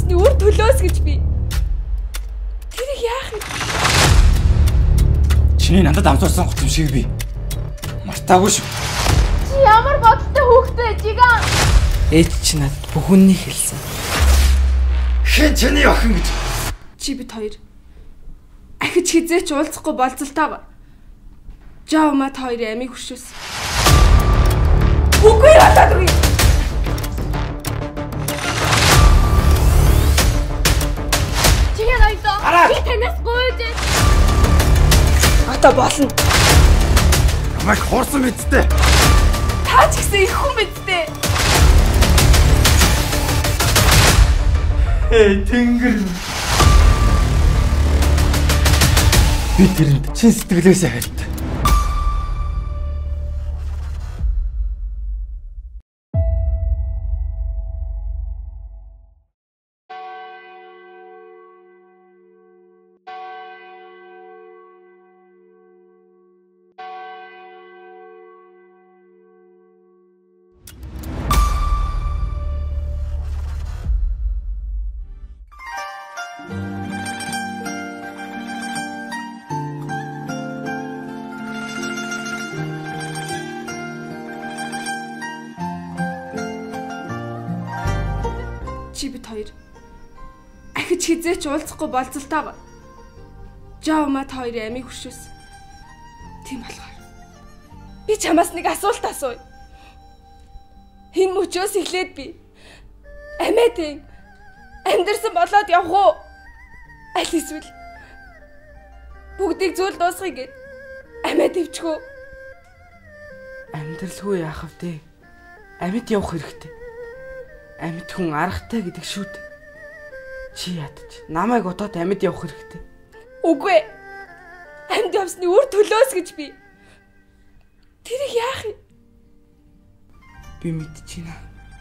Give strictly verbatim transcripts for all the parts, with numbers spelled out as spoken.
авсны үр төлөөс гэж би. Тэрийг яах вэ? Чиний надад амсуулсан гот юм шиг би. Мартаагүй шүү. Чи ямар бодолтой хүүхдээ жиган? Ээж чи надад бүх үннийг хэлсэн. Хэн чиний охин гэж? Чи бид хоёр ахиж хизээч уулзахгүй болцолтойгоо. Жаамат хоёрын амийг хүршөөс. Үгүй болоод үгүй. Чигээр айдаа. Би танаас гойж. Одоо болно. Намайг хуурсан мэдтэй. Та ч гэсэн их хүн мэдтэй. Эй, тэнгэр. Би тэрэнд чин сэтгэлээсээ хайртай. Чи бид хоёр ахиж хизээч уулзахгүй болцолтойгоо. Жаамат хоёрын амийг хүршөөс. Тийм болохоор би чамаас нэг асуулт асууя. Энэ мөчөөс эхлээд би амиатын амьдэрсэн болоод явах уу? Аль эсвэл бүгдийг зүйл дуусгая гэд амиа төвчгөө. Амьдралгүй яах вэ? Амьд явах хэрэгтэй. Амьд хүн аргатай гэдэг шүү дээ. Чи ядч намайг удаад амьд явах хэрэгтэй. Үгүй. Амьд явсны үр төлөөс гэж би. Тэрийг яах вэ? Би мэдчихэе.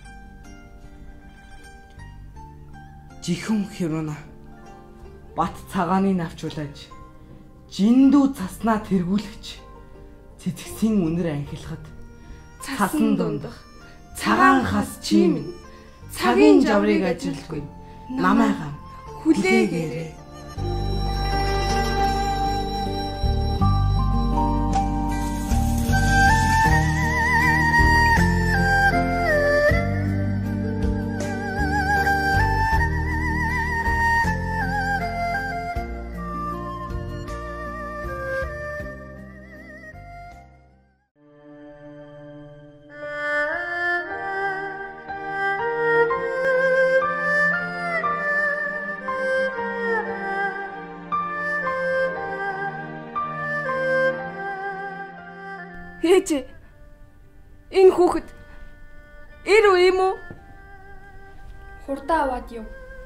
Жихэн хөрөнө. Бат цагааны навчуулж, жиндүү цаснаа тэргүүлэгч. Цэцгсийн үнэр анхилахад цасан дундах цагаан хас чимэн цагийн жаврыг ажилгүй намайгаа хүлээгээрэй. Ээж. Энэ хүүхэд ир үү юм уу? Хурдаа аваад яв.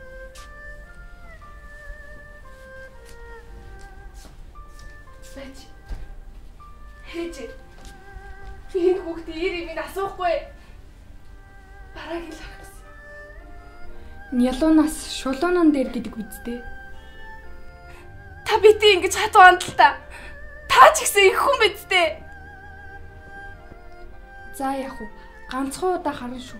Ээж. Ээж. Би энэ хүүхдээ ир юм асуухгүй. Бараг л хагас. Нялуунаас шулуунан дээр гэдэг үстэй. Та бити ингэж хатуу андалтаа. Та ч гэсэн их хүн бидтэй. За яах вэ? Ганцхан удаа харна шүү.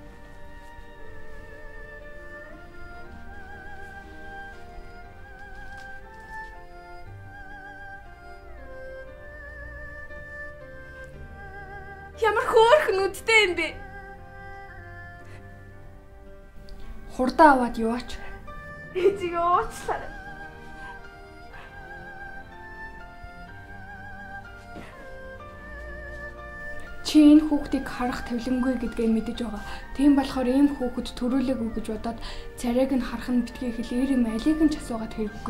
Ямар хөөрхөн үдтэй юм бэ? Хурдаа аваад яваач. Ээжигээ уучлаарай. Чи энэ хүүхдийг харах тавилангүй гэдгээ мэдэж байгаа. Тийм болохоор ийм хүүхэд төрүүлээгүй гэж бодоод царайг нь харах нь битгий хэл ир юм алийг нь ч асуугаад хэрэггүй.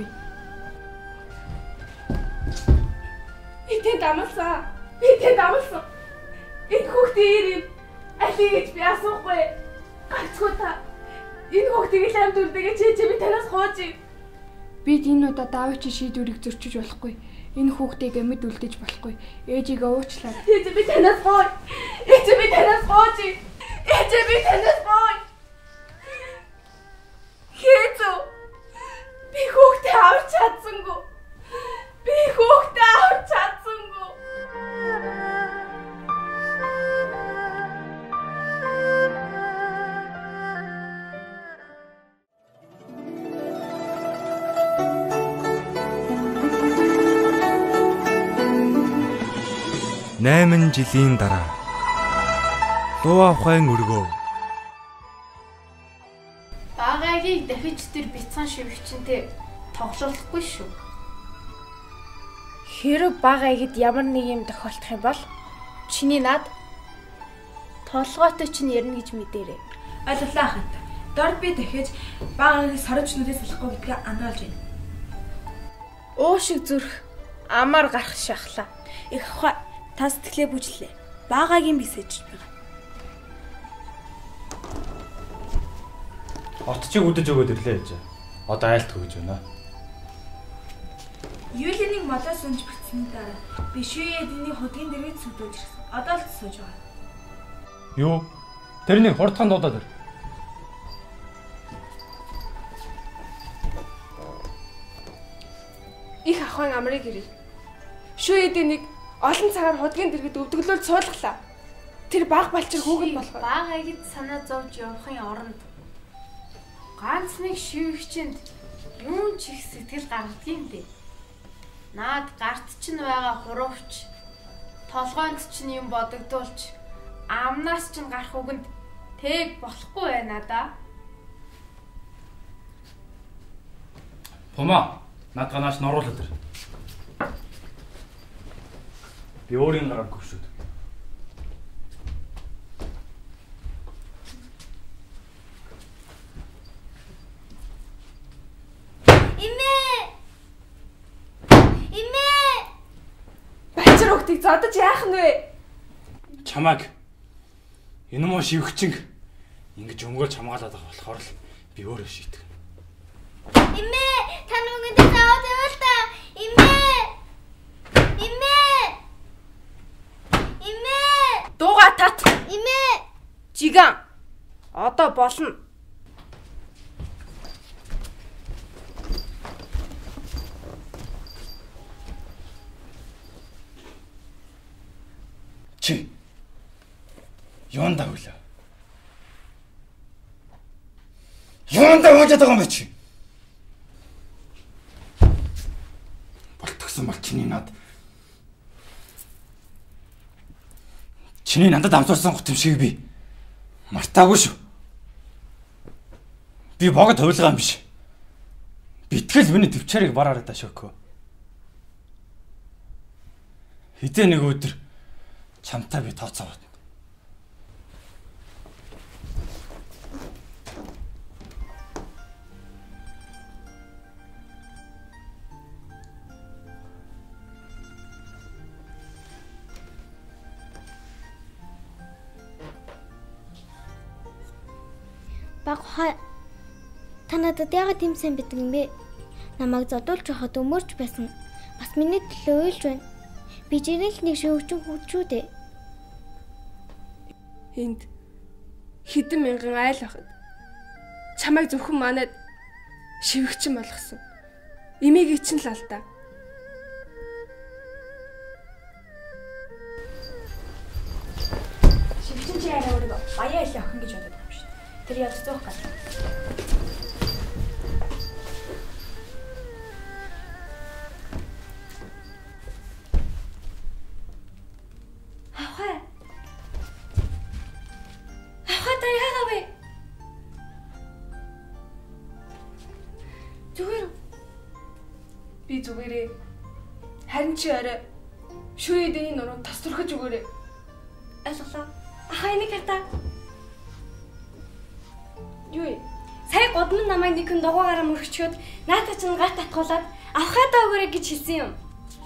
Би тэнд амласан. Би тэнд амласан. Энэ хүүхдийн ир юм алийг гэж би асуухгүй. Гацгүй та. Энэ хүүхдийг л амьд үлдээгээ чи чи би танаас гооч. Бид энэ удаа Давид чи шийдвэрийг зөрчиж болохгүй. Энэ хүүхдийг амьд үлдээж болохгүй. Ээжигээ уучлаа. Ээж би танаас гооч. Ээж би танаас гооч. Ээж би танаас гооч. Хээцүү. Би хүүхдээ авч чадсангүй. Би хүүхдээ авч чадсангүй. найман жилийн дараа Лува ухаан өргөө. Багаагийг дахиж тэр бяцхан шивгчэнтэй тоглохгүй шүү. Хэрэв багаагид ямар нэг юм тохиолдох юм бол чиний над толгойтой чинь ярина гэж мэдээрэй. Ойлголаа хат. Дор би дахиж багаагийн сорвчнуудыг салахгүй гэдгээ ангаалж байна. Уушиг зүрх амар гарах шахлаа. Их ха та сэтгэлээ бүжлээ. Багаагийн бисэж байгаа. Отчиг үдэж өгөөд ирлээ гэж. Одоо айлтгүй гэж байна. Юлинийг молоос унж битсэний дараа би шүйе эдний хөдгийн дэргэд сүдүүлж ирсэн. Одоо л сууж байгаа. Юу? Тэрний хурдхан дуудаад ир. Их ахын амрыг ирээ. Шүйе эднийг олон цагаар хөдгийн дэргэд өвдөглөөл суулгалаа. Тэр баг балчир хүүхэд болохоор багаагид санаа зовж явахын оронд ганц нэг шивгчэнд юун ч их сэтгэл гаргадгийн дээ. Наад гарт чинь байгаа хурууч, толгойд чинь юм бодогдуулж, амнаас чинь гарах үгэнд тэг болохгүй байна да. Пума, над ганаач норуулаад ир. Би өөрийн гараар гүшүүд. Хүүхдийг зодож яах нь вэ? Чамайг энэ муу шивгчин ингэж өмгөөлж хамгаалаад байгаа болохоор л би өөрөө шийтгэв. Имээ, та нүгэндээ заваад явал та. Имээ. Имээ. Имээ. Дууга тат. Имээ. Жиган. Одоо болно. Чи юунда хүлээ? Юунда хожоод байгаа юм бэ чи? Болтгсон бол чиний над. Чиний надад амсуулсан гутамшиг би мартаагүй шүү. Би богод хувилгаа юм биш. Битгэл миний төвчээрийг бараараа дашаахгүй. Хитэ нэг өдөр чамтай би тооцоо бат. Баг хаа та надад яагаад тийм сайн бидэг юм бэ? Намайг зодуулж хахад өмөрч байсан. Бас миний төлөө уйлж байна. Би жирэл нэг шүүгчэн хүчүү дээ. Энд хэдэн мянган айл байхад чамайг зөвхөн манад шивгчин болгосон. Имийг чинь л алдаа. Шивгчин чи арай өөрөө баяа илээ охин гэж бодоод байгаа юм шүү. Тэр яаж зөөх гал. Ахаа. Ахаа та яагаа вэ? Зүгээр. Би зүгээрээ. Харин чи арай шүйдэний нуруу тасрахж өгөөрэй. Ойлголоо. Ахаа энийг хата. Юу вэ? Сая годмон намайг нэг хүн дугуйгаараа мөрөгчөөд наата чинь гат татгуулаад авахаа өгөөрэй гэж хэлсэн юм.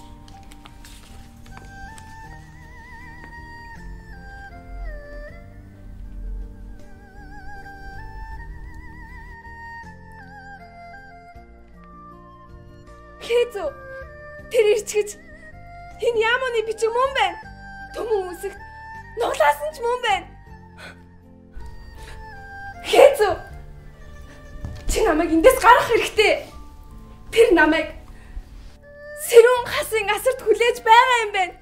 Хэзөө тэр ирчгэж энэ яманы бичиг мөн байна. Төмөн үсэгт нуглаасан ч мөн байна. Хэзөө чи намайг эндээс гарах хэрэгтэй. Тэр намайг сэрүүн хасын асарт хүлээж байгаа юм байна.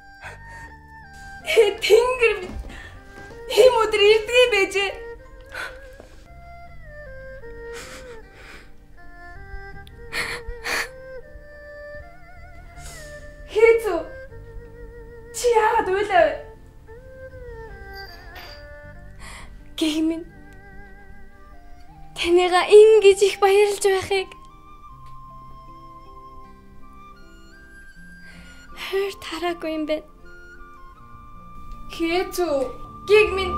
Тэнгэр ийм өдөр ирдэг юм байж. Хэзөө чи яагаад Танайгаа ингэж их баярлж байхыг хэр тараагүй юм бэ? Хэцүү. Гэг минь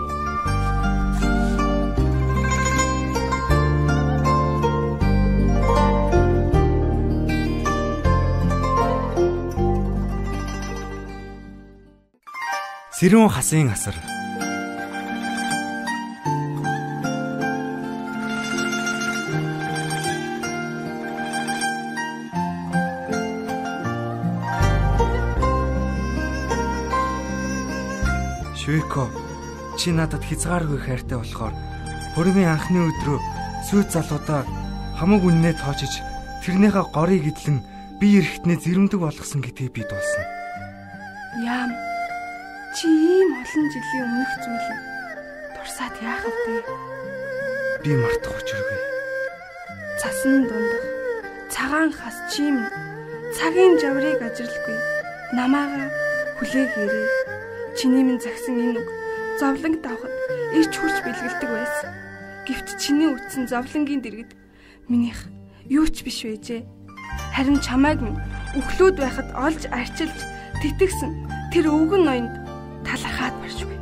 Сэрүүн хасын асар. Швейко, чи надад хязгааргүй хайртай болохоор хөрмийн анхны өдрөө сүйт залуудаа хамаг үннээ тоочиж тэрнийхээ горыг идлэн бие эрэхтнээ зэрэмдэг болгосон гэдгийг би дуулсан. яам. Чи ийм олон жилийн өмнөх зүйл дурсаад яах вэ? Би мартах учиргүй. Цасан дундах цагаан хас чим цагийн жаврыг ажирлгүй намаага хүлээгээрээ. Чиний минь загсан энэ үг зовлонг давхад ирч хурж бэлгэлдэг байсан. Гэвч чиний үтсэн зовлонгийн дэргэд минийх юу ч биш байжээ. Харин чамайг минь өглөөд байхад олж арчилж тэтгсэн тэр өвгөн ноёнд талархаад баршгүй.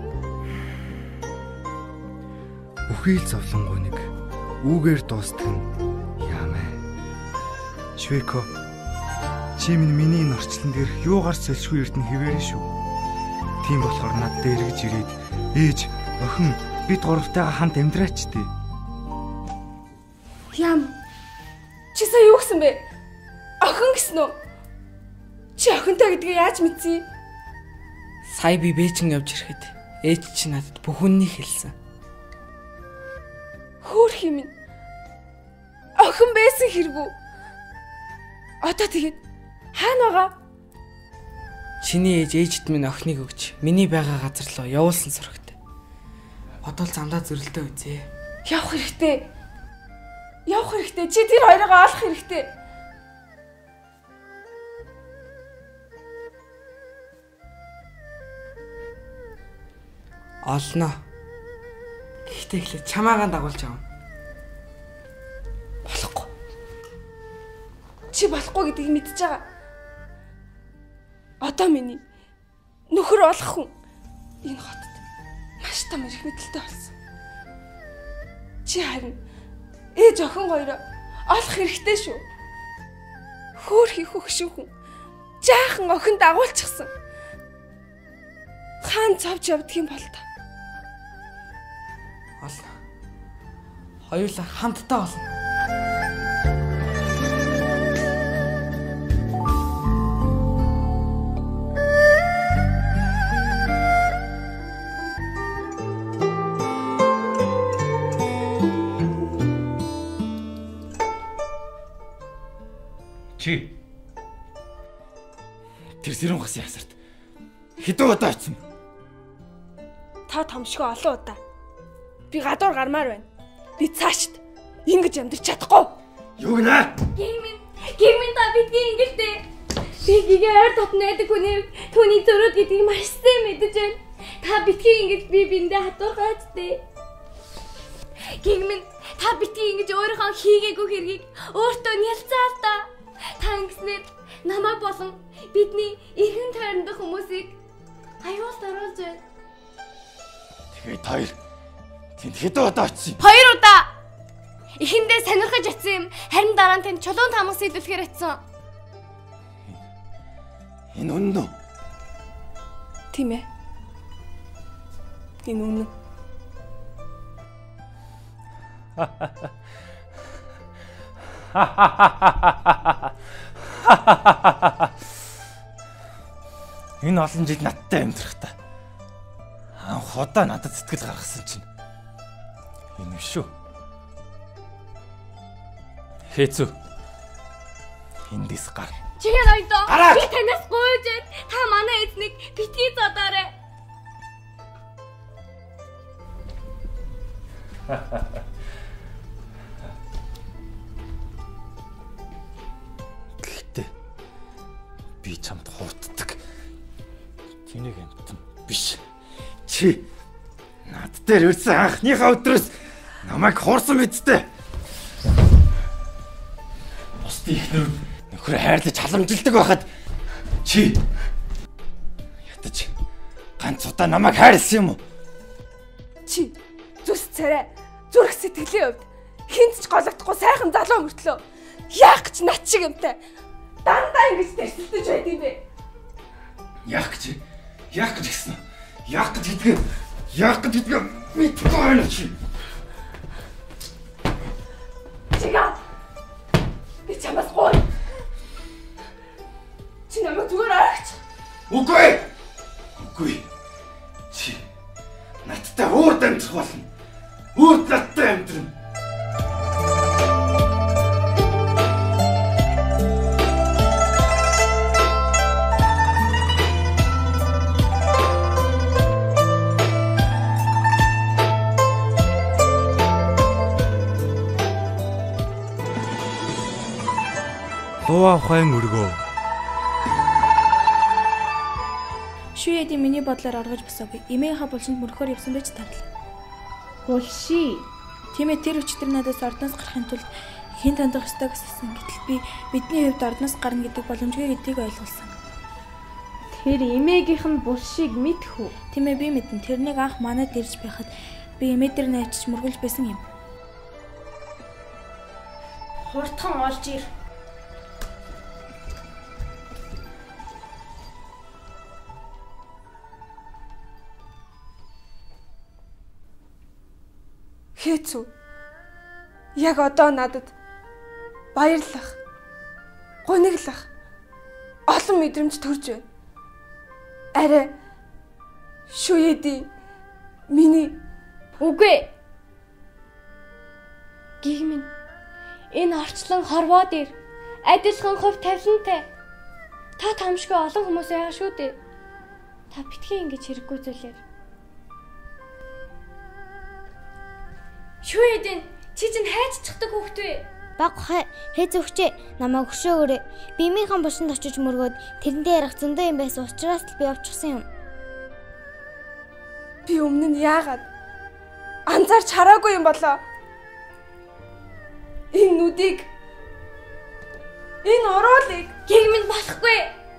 Үхэл зовлонгоо нэг үүгээр дуустдаг нь яамаа. Швейко, чи минь миний норчлон дээр юугаар сэлшгүй эрдэнэ хэвээрэн шүү. Тийм болохоор над дээр эргэж ирээд ээж, охин бид гуравтайгаа хамт амьдраач дээ. Ям. Чи сая юу гэсэн бэ? Охин гэсэн үү? Чи охинтой гэдгийг яаж мэдсэн? Сая би Бээжин явж ирэхэд ээж чи надад бүх үннийг хэлсэн. Хөөх юм. Охин байсан хэрэггүй. Одоо тэгээд хаана байгаа? Чиний ээж ээжд минь охиныг өгч миний байгаа газар руу явуулсан сурагтай. Одоо л замдаа зөрөлдөө үзье. Явах хэрэгтэй. Явах хэрэгтэй. Чи тэр хоёроо олох хэрэгтэй. Олно. Гэхдээ ихлэ чамаагаа дагуулж авна. Болохгүй. Чи болохгүй гэдгийг мэдчихэж байгаа. Одоо миний нөхөр болох хүн энэ хотод маш том эрх мэдэлтэй болсон. Чи харин ээж охин хоёроо олох хэрэгтэй шүү. Хөөхий хөгшүүхэн жаахан охин дагуулчихсан. Хаан цавж явдаг юм бол та. Олно. Хоёулаа хамтдаа олно. Чи тэр сэрүүн хасын хасарт хэдэн удаа очсон? Та томшгоо олон удаа. Би гадуур гармаар байна. Би цаашд ингэж амьдрч чадахгүй. Юу гинэ? Гэгмэн, гэгмэн та бидний ингэртэй. Би гэгээ ойр дотнойдаг хүний түүний зөрүүд гэдгийг маш сайн мэдэж байна. Та битгий ингэж би биндээ хатуурхаач дээ. Гэгмэн, та битгий ингэж өөрийнхөө хийгээгүй хэргийг өөртөө нялцаал та. Та ингэснээр намайг болон бидний эргэн тойрондох хүмүүсийг аюулд оруулж байна. Тэгээд хоёр тэнд хэдэн удаа очсон юм? Хоёр удаа. Эхэндээ сонирхож очсон юм. Харин дараа нь тэнд чулуун тамга сэлүүлэхээр очсон. Энэ үнэн үү? Тийм ээ. Энэ үнэн. Энэ олон жил надтай амьдрахтаа анх удаа надад сэтгэл гаргасан чинь энэ шүү. Хэцүү. Эндээс гар. Чигээр ойдоо. Гараа! Би танаас гуйж байна. Та манай эзнийг битгий зодоорой. Гэхдээ би чамд хуутдаг. Тэнийг амтан биш. Чи над дээр ирсэн анхныхаа өдрөөс намайг хуурсан мэдтэй. Бусдын ихнэр нөхөр хайрлаж халамжилдаг байхад чи ятаж ганц удаа намайг хайрлсан юм уу? Чи зүс царай зүрх сэтгэлийн хувьд хинт ч голөгдохгүй сайхан залуу мөртлөө яах гэж нат шиг юмтай дандаа ингэж тэрсэлдэж байд юм бэ? Яах гэж? Яах гэж гисэн үү? Яах гэж гэдгээ? Яах гэж гэдгээ мэдгүй байна чи. Чига. Би чамаас гоо. Чи намайг зүгээр аргач. Үгүй. Үгүй. Чи надтай өөр дамжих болно. Өөр надтай амьдрын. Луа ухаан өргөө. Шүеди миний бодлоор оргож босоогүй. Эмээгийнхаа булшинд мөрөхөр явсан байж тарлаа. Булши. Тийм ээ тэр өчтөр надаас ордоноос гарахын тулд хэн тандах ёстой гэсэн. Гэтэл би бидний хувьд ордоноос гарна гэдэг боломжгүй гэдгийг ойлгуулсан. Тэр эмээгийнх нь булшиг мэдэх үү? Тийм ээ би мэдэн. Тэрнийг анх манайд ирж байхад би эмээ дээр найчиж мөргөлж байсан юм. Хурдхан олж ир. Хээцүү. Яг одоо надад баярлах, гуниглах олон мэдрэмж төрж байна. Арай шүеди миний үгүй. Гихмэн энэ орчлон хорвоо дээр адилхан хувь тавилантай. Та тамшгүй олон хүмүүс яа шүү дээ. Та битгий ингэж хэрэггүй зүйлээр. Шүедэн чи чинь хайж чахдаг хүүхэд вэ? Баг хай хээз өгчээ намайг өшөөгөөрэй. Би эмийнхэн булшинд очиж мөргөөд тэрэндээ ярих зөндөө юм байсан учраас л би явчихсан юм. Би өмнө нь яагаад анзаарч хараагүй юм болоо? Энэ нүдийг энэ оруулыг гэгмэнд болохгүй.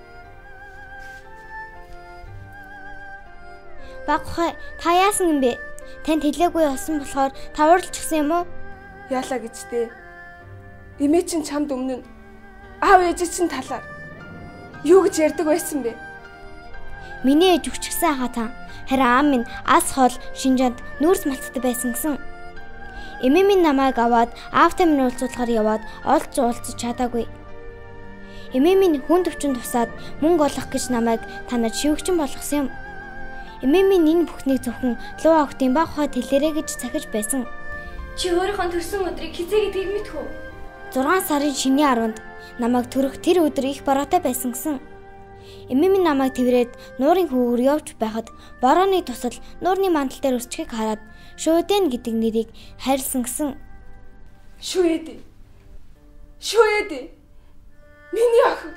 Баг хай та яасан юм бэ? Танд хэлээгүй болсон болохоор таварлчихсан юм уу? Яалаа гэжтэй. Эмээ чинь чамд өмнө нь аав ээж чинь талаар юу гэж ярьдаг байсан бэ? Миний ээж өгчихсэн хаа та. Харин аав минь ас хол шинжанд нүүрс малттай байсан гэсэн. Эмээ минь намайг аваад аавтай минь уулзуулахаар яваад олж уулзаж чадаагүй. Эмээ минь хүн төвчөнд тусаад мөнгө олох гэж намайг танад шивгчин болгосон юм. Эмээ минь энэ бүхнийг зөвхөн луу огтын баг хаа тэлэрэ гэж захиж байсан. Чи өөрийнхөө төрсөн өдрийг хизээ гэдгийг мэдэх үү? зургаан сарын шинийн арванд намайг төрөх тэр өдөр их бороотой байсан гэсэн. Эмээ минь намайг тэрвэрэд нуурын хөвгөр явж байхад борооны тусал нуурны мандал дээр өсчихийг хараад Шүедэн гэдэг нэрийг хайрлсан гэсэн. Шүеди. Шүеди. Миний охин.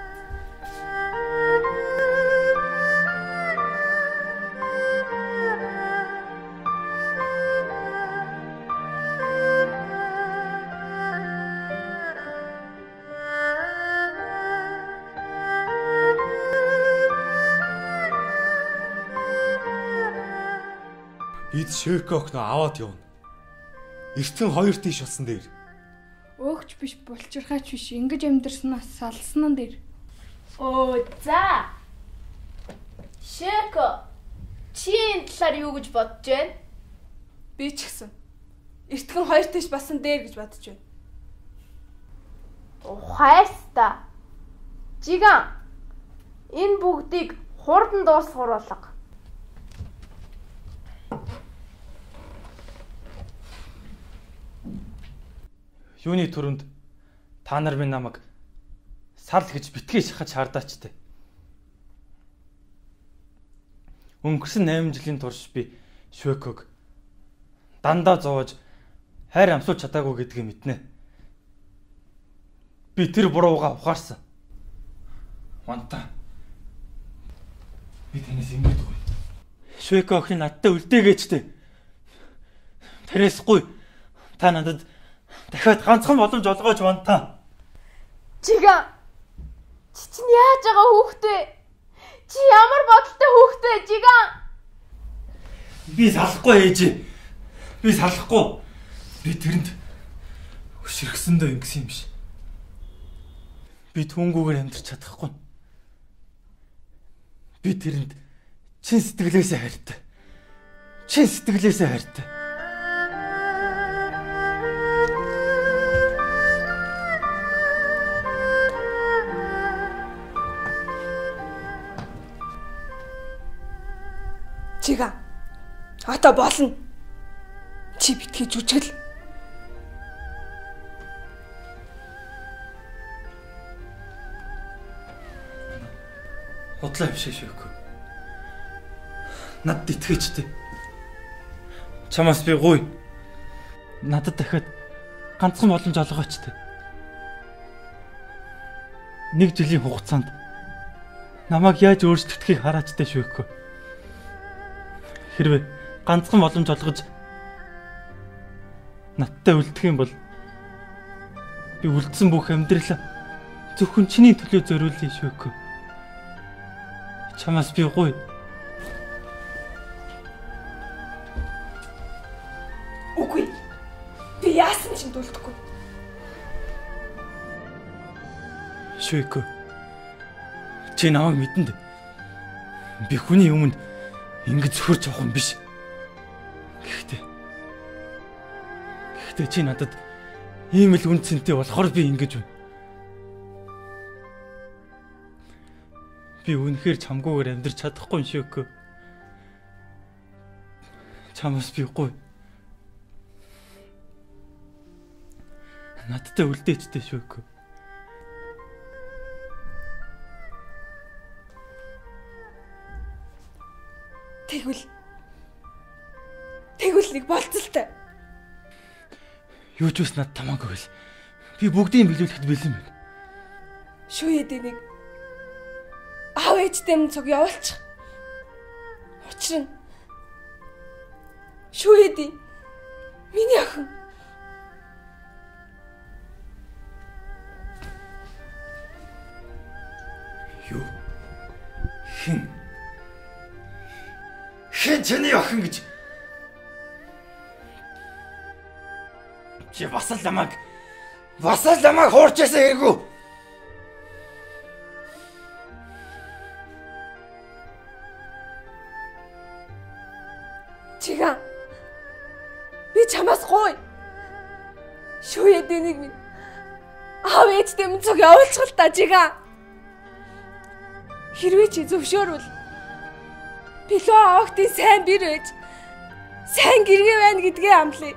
Бид Ширко охиноо аваад явна. Эртхэн хоёр тийш болсон дээр. Өөгч биш, булчирхаач биш. Ингэж амьдрснаас салсан нь дээр. Оо за. Ширко. Чи энэ талаар юу гэж бодож байна? Би ч гэсэн эртхэн хоёр тийш болсон дээр гэж бодож байна. Ухайста. Жиган. Энэ бүгдийг хурдан дуусгар болго. Юуны төрөнд та нар минь намайг сарл гэж битгий шахаж хардаачтай. Өнгөрсөн найман жилийн турш би Швеког дандаа зовоож хайр амсуулж чадаагүй гэдгийг мэднэ. Би тэр буруугаа ухаарсан. Ванта. Би танаас ингэдэггүй. Швек охин надтай үлдээгээчтэй. Тэрээсгүй та надад дахиад ганцхан боломж олгооч Ванта. Чиган. Чи чинь яаж байгаа хүүхдээ? Чи ямар бодолтой хүүхдээ Чиган? Би салахгүй ээж. Би салахгүй. Би тэрэнд өшрөхсөндөө ингэсэн юм биш. Би түүнгүүгээр амьдрч чадахгүй. Би тэрэнд чин сэтгэлээсээ хайртай. Чин сэтгэлээсээ хайртай. Чига. Одоо болно. Чи битгий жүжигл. Худлаа биш шүүхгүй. Надад итгэж дээ. Чамаас би гуй. Надад дахиад ганцхан боломж олгооч дээ. Нэг жилийн хугацаанд намайг яаж өөрчлөгдөхийг хараач дээ шүүхгүй. Хэрвээ ганцхан боломж олгож надтай үлдэх юм бол би үлдсэн бүх амьдралаа зөвхөн чиний төлөө зориулъя шүүхгүй. Чамаас би гуй. Үгүй. Би яасан ч дүүлдэхгүй. Шүүхгүй. Чи намайг мэдэн дээ. Би хүний өмнө ингэж зөвхөрч авах юм биш. Гэхдээ Гэхдээ чи надад ийм л үн цэнтэй болохоор би ингэж байна. Би үнэхээр чамгүйгээр амьдрч чадахгүй юм шүүхгүй. Чамаас би гуй. Надтай үлдээчтэй шүүхгүй. Тэгвэл Тэгвэл нэг болцолтой. Юу ч бас над тамаагүй байл. Би бүгдийг биелүүлэхэд бэлэн байна. Шүүе дэнийг аав ээжтэй минь цог явуулчих. Учир нь шүүе ди миний охин. Юу? Хэн? Хэн чиний охин гэж? Чи бас л намайг бас л намайг хуурчаасан хэрэггүй. Чига. Би чамаас гуй. Шүүе дэнийг минь аав ээжтэй минь цог явуулчих л та Чига. Хэрвээ чи зөвшөөрвөл Билүү аавтын сайн бэр байж сайн гэргээ байна гэдгээ амлая.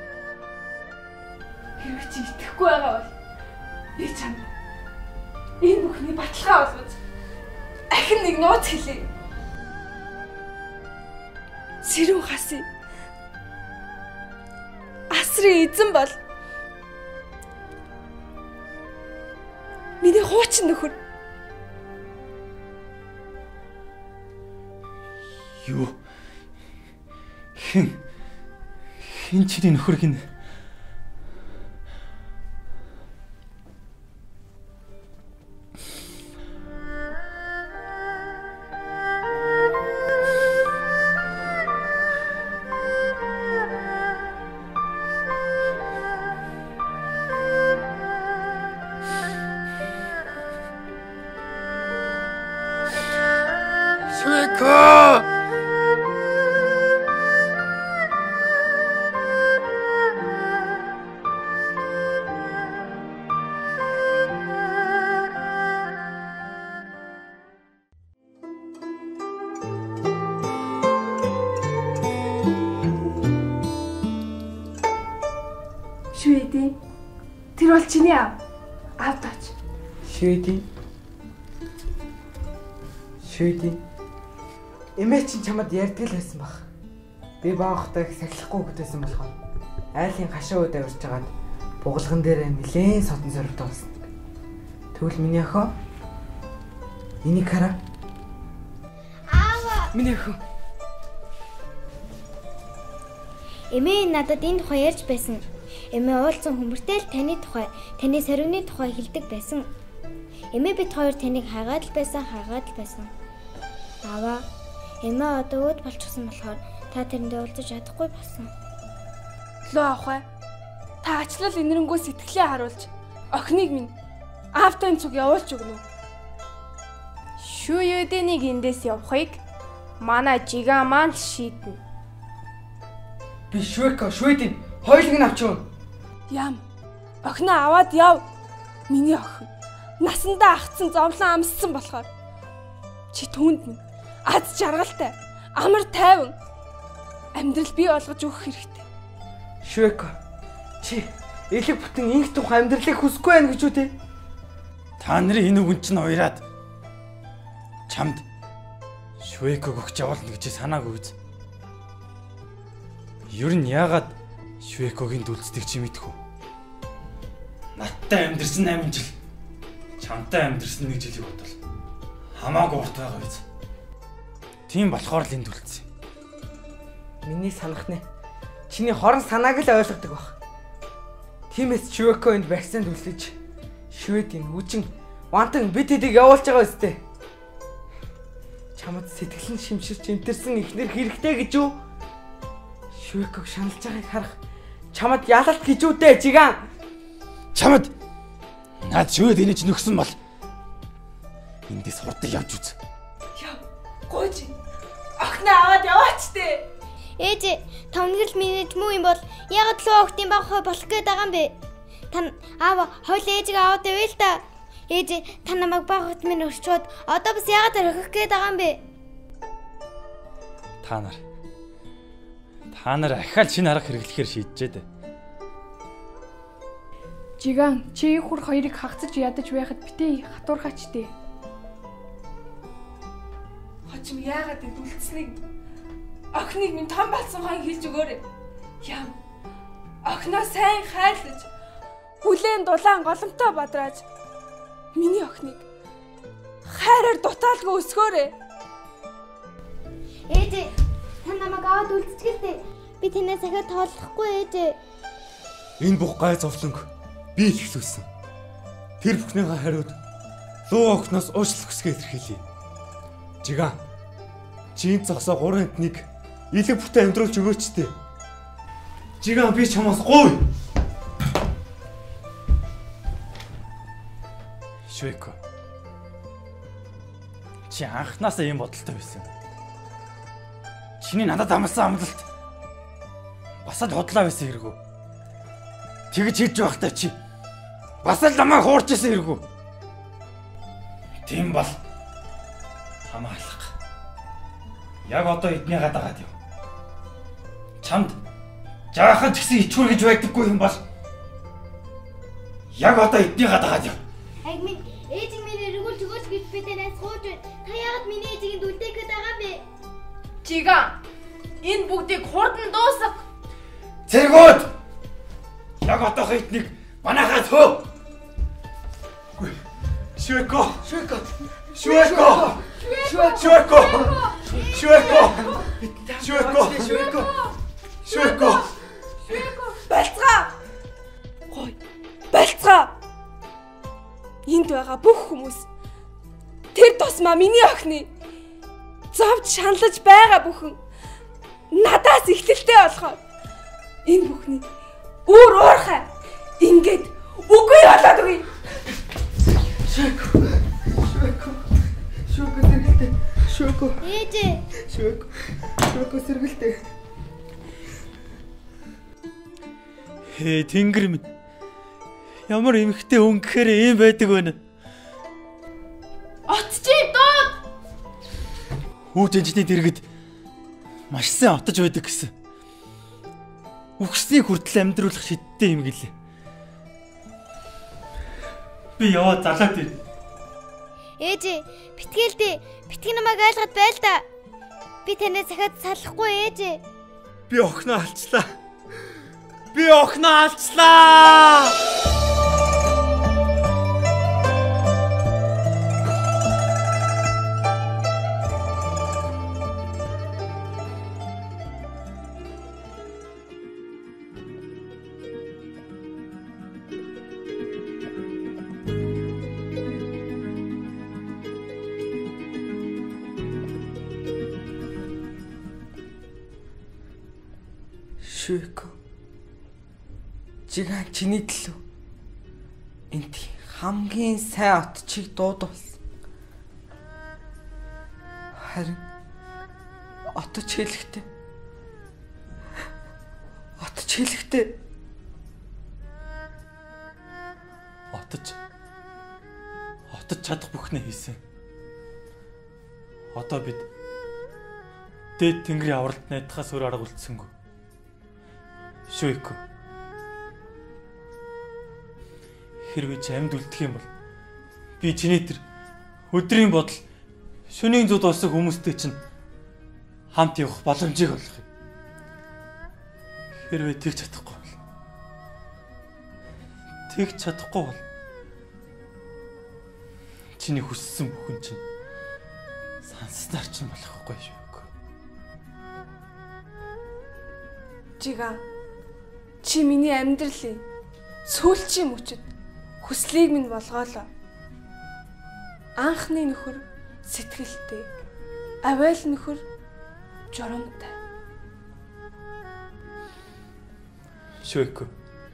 Хэрвээ чи итгэхгүй байгаа бол би чамд энэ бүхний баталгаа олгож ахин нэг нууц хэлье. Сэрүүн хасын асрын эзэн бол миний хуучин нөхөр. Юу? Хэн? Хэн чиний нөхөр гинэ? Шүүди. Тэр бол чиний аав. Аав таач. Шүүди. Шүүди. Эмээ чинь чамд ярьдаг л байсан баг. Би баахтай их сахилахгүй хөтөсөн болохоор айлын хашаа удаа урьж хагаад бугалган дээр нэлээд содон сорвтой болсон. Тэгвэл миний охин энийг хараа. Аава. Миний охин. Эмээ надад энэ тухай ярьж байсан. Эмээ уулзсан хүмүүртэй л таны тухай, таны сорвины тухай хэлдэг байсан. Эмээ бид хоёр таныг хайгаад л байсан, хайгаад л байсан. Аваа, эмээ одоо өөд болчихсон болохоор та тэрэндээ уулзаж чадахгүй болсон. Лөө авах. Та ачлал инэрэнгөө сэтгэлээ харуулж охиныг минь аавтай цуг явуулж өгнө үү? Шүү юудэнийг эндээс явахыг манай жига маань шийднэ. Би Швейко, Швейдийн хоёулыг нь авч явна. Ям. Охиноо аваад яв. Миний охин. Насандаа агцсан зовлон амссан болохоор чи түүнд минь аз жаргалтай, амар тайван амьдрал бий болгож өгөх хэрэгтэй. Швейко, чи элэг бүтэн инх тухай амьдралыг хүсэхгүй байх гэж үү те? Та нарын энэ үгэн чинь уяраад чамд Швейког өгч явуулна гэж санаагүй үз. Ер нь яагаад Швейкогийн дүлцдэг чи мэдхүү? Надтай амьдэрсэн амин жил, чамтай амьдэрсэн нэг жилийг бодвол хамаагүй урт байгаа биз. Тийм болохоор л энэ дүлцсэн. Миний санах нэ. Чиний хорон санааг л ойлгодог баг. Тиймээс Швейко энд вакцины дүлцэж Швейдийн үжин вантан бид хэдийг явуулж байгаа үстэй. Чамд сэтгэл нь шимширч энтерсэн ихнэр хэрэгтэй гэж үү? Швейког шаналж байгааг харах чамд ялалт гэж үтэй жиган. Чамд наад Швейд энэч нөхсөн бол эндээс хурдан явж үз. Яв. Гооч. Охиноо аваад яваач тээ. Ээж, та үнэхээр миний муу юм бол ягаад лөө охтын баг хой болох гээд байгаа юм бэ? Та аава хоёул ээжийг аваад байвал та. Ээж, та намайг баг хот минь өрчөөд одоо бас ягаад орхих гээд байгаа юм бэ? Та нар. Та нар ахаал шинэ арга хэрэглэхээр шийджээд. Жиган, чи хур хоёрыг хагцаж ядаж байхад битээ хатуурхаач тээ. Хожим яагаад үлдсэнийг охиныг минь том болсон хойно хэлж өгөөрэй. Ям. Охиноо сайн хайлаж хүлээн дулаан голомтой бадрааж миний охиныг хайраар дутаалгүй өсгөөрэй. Ээж, та намайг аваад үлдчихэлтэй. Би танаас ахиад тоолохгүй ээж. Энэ бүх гай зовлонг би л ихлүүлсэн. Тэр бүхнийхээ хариуд луу охноос уучлах хүсгээ илэрхийлье. Жиган, чи энэ цогсоо гурван эднийг илэг бүтэн амьдруулж өгөөч тээ. Жиган, би чамаас гуй. Швейко. Чи анхнаасаа ийм бодолтой байсан. Чиний надад амласан амлалт бас л худлаа байсан хэрэггүй. Тэгж хийж байхдаа чи бас л намайг хуурч исэн хэрэггүй. Тийм бол хамаалах. Яг одоо эдний гадаагаад яв. Чамд жаахан ч гэсэн ичгүр гэж байдаггүй юм бол яг одоо эдний гадаагаад яв. Аг минь ээж минь эргүүлж өгөөч гэж би танаас хууж байна. Та яагаад миний ээжийг дүлдэх гээд байгаа юм бэ? Жиган, энэ бүгдийг хурдан дуусгах. Зэргүүд! Яг одоох эднийг манайхаас хөө. Швейко, Швейко. Швейко, Швейко, Швейко, Швейко, Швейко. Швейко. Болцгоо. Гой. Болцгоо. Энд байгаа бүх хүмүүс тэр тусмаа миний охины зовж шаналж байгаа бүхэн надаас ихтэлтэй болохоор энэ бүхний өөр уурхай ингээд үгүй болоод үгүй. Швейко. Швейко. Швейко сэргэлтэй. Швейко. Ээж. Швейко. Швейко сэргэлтэй. Хээ тэнгэр минь. Ямар эмхтэй хүн гэхээр ийм байдаг байна. Отчи дууд. Хүүж энчний дэргэд маш сайн отож байдаг гэсэн. Үхсний хүртэл амьдруулах шидтэй юм гэлээ. Би яваа залаад ир. Ээж, битгэлдээ. Битгий намайг ойлгоод байл та. Би танаас дахиад салахгүй ээж. Би охиноо алчлаа. Би охиноо алчлаа. Шүэко. Жиган чиний төлөө энд хамгийн сайн отчийг дуудуулсан. Харин отч хэлэхдээ отч хэлэхдээ Отож отож чадах бүхнээ хийсэн. Одоо бид дээд тэнгэрийн авралт найдахаас өөр арга үлдсэнгүй. Шүэко. Хэрвээ чи амьд үлдэх юм бол би чиний тэр өдрийн бодол шөнийн зүд болсон хүмүүстэй чинь хамт явах боломжийг олох юм. Хэрвээ тэгж чадахгүй бол тэгж чадахгүй бол чиний хүссэн бүхэн чинь санснаар чинь болохгүй шүү. Жиган, чи миний амьдралын сүүлчийн мөчөд хүслийг минь болгоолоо. Анхны нөхөр сэтгэлтэй, авайл нөхөр жоромтой. Шүэко.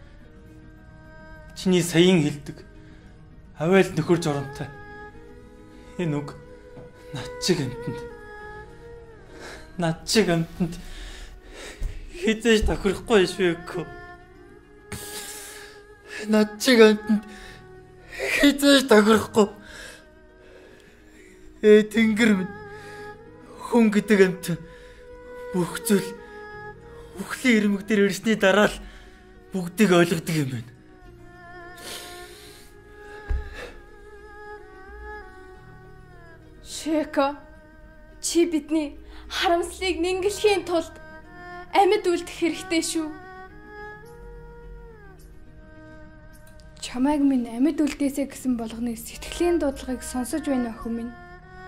Чиний саяын хэлдэг авайл нөхөр жоромтой. Энэ үг над чиг амтнд над чиг амтнд хизээж тохирохгүй шүэко. Над чиг амтнд хизээж тохирохгүй. Ээ тэнгэр минь хүн гэдэг амт бүх зүйл үхлийн ирмэг дээр ирсний дараа л бүгдийг ойлгодог юм байна. Шүэко, чи бидний харамслыг нингэлхийн тулд амьд үлдэх хэрэгтэй шүү. Чамайг минь амьд үлдээсэй гэсэн болгоныг сэтгэлийн дуудлагыг сонсож байна охин минь.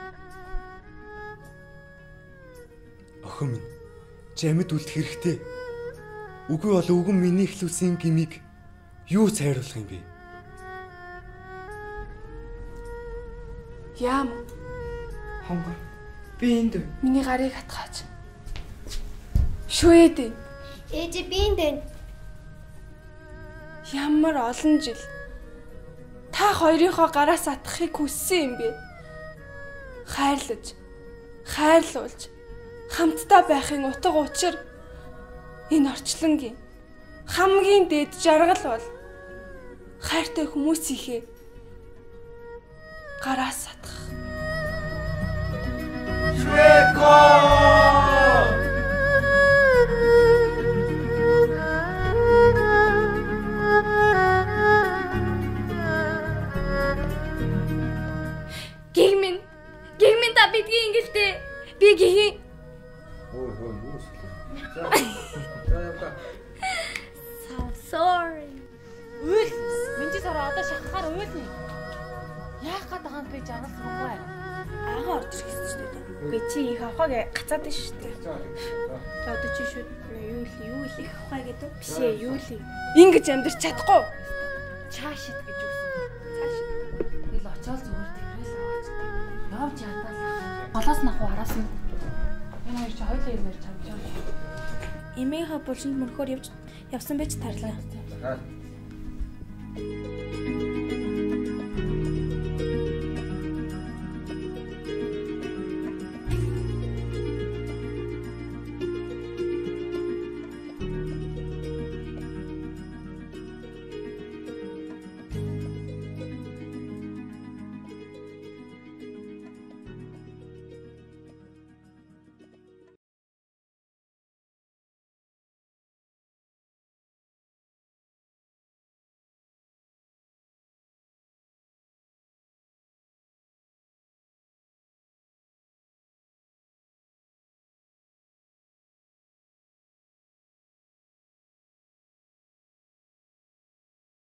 Охин минь, чи амьд үлдэх хэрэгтэй. Үгүй бол өвгөн миний ихлүүлсэн гмийг юу цайруулах юм бэ? Яам. Хонгор. Би энд. Миний гарыг хатгаач. Шүэд. Ээж би энд. Ямар олон жил та хоёрынхоо гараас атахыг хүссэн юм бэ? Хайрлаж, хайрлуулж, хамтдаа байхын утга учир энэ орчлонгийн хамгийн дээд жаргал бол хайртай хүмүүсийнхээ гараас атах. Шүэко! Гэгмэн, гэгмэн та бидгийн ингэлтэй. Би гэхийн. Ой, ой, юу За. За яваа. So sorry. Үйл. Минжи сараа одоо шахахаар уйлна. Яах гээд байгаа юм бэ жаргалсан уу? Аагаа орж ирсэн шүү дээ. Гэ чи их авахаг гацаад байна шүү дээ. За одоо чи шүү юу л юу л их авахаа гэдэг биш ээ юу л ингэж амьдрч чадахгүй. Чаашид гэж үсэн. Цааш. Тэгэл очоод зүгээр тэрээс аваач. Явж ядаа. Голоос нах уу араас нь. Энэ хоёр чи хоёулаа ирмээр чамж байгаа. Эмээхээ булшинд мөрхөөр явж явсан байж тарлаа. За.